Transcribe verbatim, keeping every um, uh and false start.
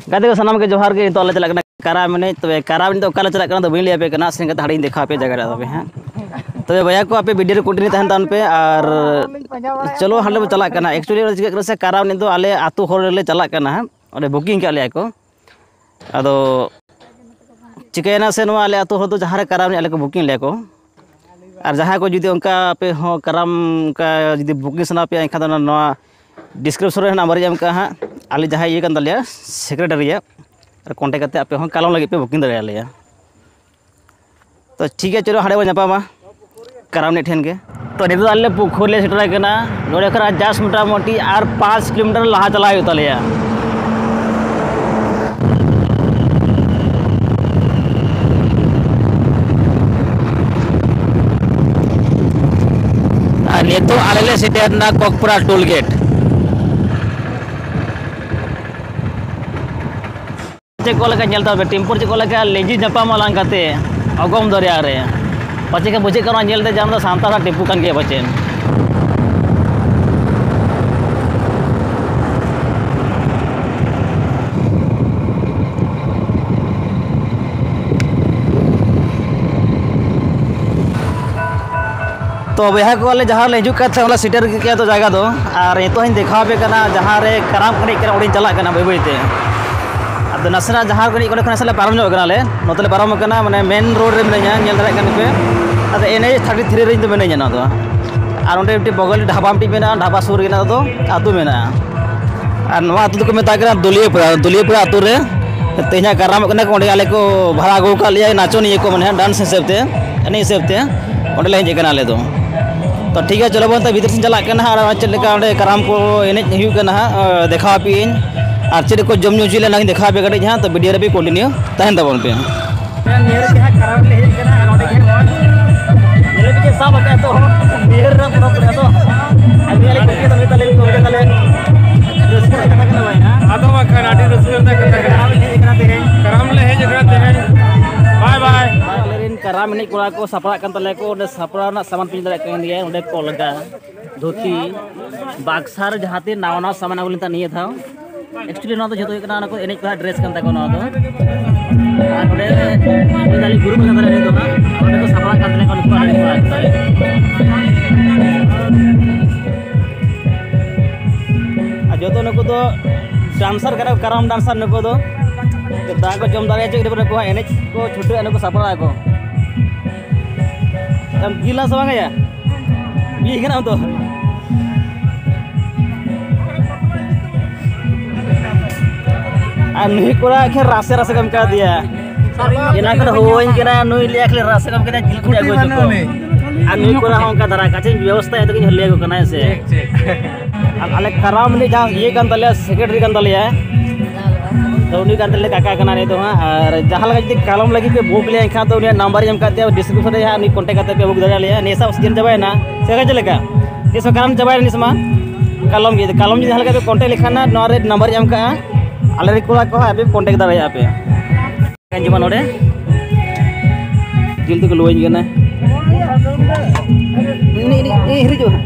गाते को सनाम के जोहार के तो आले चला काराम एने तबे काराम तो काले चला तो बी लिया पे कना सेन कते हाड़ी देखा पे जगह तबे हां तबे भैया को आपे वीडियो कंटिन्यू तहन तान पे और चलो हाले में चला कना एक्चुअली चिका से काराम ने तो आले आतु होर ले चला कना ओडे बुकिंग का ले को अदो चिकेना से नो आले आतु हो तो जहां रे काराम ने आले को बुकिंग ले को और जहां को जुदी उनका पे हो काराम का जुदी बुकिंग सना पे एखा नो डिस्क्रिप्शन रे नंबर जम का हां आले जहां ये कन दलिया सेक्रेटरी और कॉन्टेक्ट करते आप हम कालम लगे पे बुकिंग दे लिया तो ठीक है चलो हाड़े नापा काराम ने ठेन के तो नित आले पुखुर ले सेटर कना नोडे खरा जस्ट मोटा मोटी और पाँच किलोमीटर लहा चला होता लिया तो आले सेटेरना कोकपुरा टोल गेट चेक चलता टेम्पोर चेक लेजी नापाम लाते अगम दरिया रे पचे के बुझे कर जाम सानता टेम्पू कान गया बचे तो भैया को वाले जहाँ ले हजूँ सीटर के तो जगह दो और ये तो देखा पे जहाँ रे काराम कड़ी चला भाई भाईते अब नासना जहाँ को नासे पारम ले नोतले पारम मैंने मेन रोड रे मिना पे अब एन एच थर्टी थ्री रे मिना और अंडे बगल ढाबा मेना ढाबा सूर तो आतु में और आतु को मेता दुलियापुरा दुलियापुरा आतु रे तेना काराम को आले को भाड़ा अगू का लिया नाचोनी को मैंने डांस हिसाब से एने हिसाब से अंडे हजना आले दो तो ठीक है चलो बोलते भीतर से चला चलका काराम को एने देखा पे और चेक को जम न्यू चीले ना देखा पे कटे हाँ तो वीडियो रे भी कंटिन्यू तहन तबन पे काराम एने कोड़ा को सापड़ा कान तले को सापड़ा सामान पिन दरे कन दिया उडे को लगा धोती बाक्सार जहाते नावा नावा सामान अगुलिता नहीं था एक्चुअली ना तो जो तो को एने को ड्रेस कान तको ना तो और उडे दाली गुरु में करे तो ना उडे को सापड़ा कान तले को को आले आ जो तो नको तो डांसर करे काराम डांसर नको तो दा को जम दारे चे को एने को छुटे नको सापड़ा को हम गीला सवांग या ये कना तो आ नुई कोरा के रासे रासे कम का दिया एना कर होइन केना नुई ले आखले रासे कम केना जिल कुड़ा गो जको आ नुई कोरा हम का धरा काचे व्यवस्था है तो किन ले गो कना से अब आले काराम ने जहां ये कान तले सेक्रेटरी कान तले तो उन्हीं कान तले काका कना नहीं तो और जहां लगा जदी कालम लगी पे बुक ले खा तो उन्हीं नंबर जम का दिया डिस्क्रिप्शन रे उन्हीं कांटेक्ट करते पे बुक दे लिया नेसा सीजन जबाय ना से का चलेका निस काराम जबाय निसमा कालम ये कालम जहां लगा पे कांटेक्ट लिखाना नरे नंबर जम का आले कोला को है पे कांटेक्ट दरे यहाँ पे kan cuma node jil tu keluar juga na ini ini ini hari juga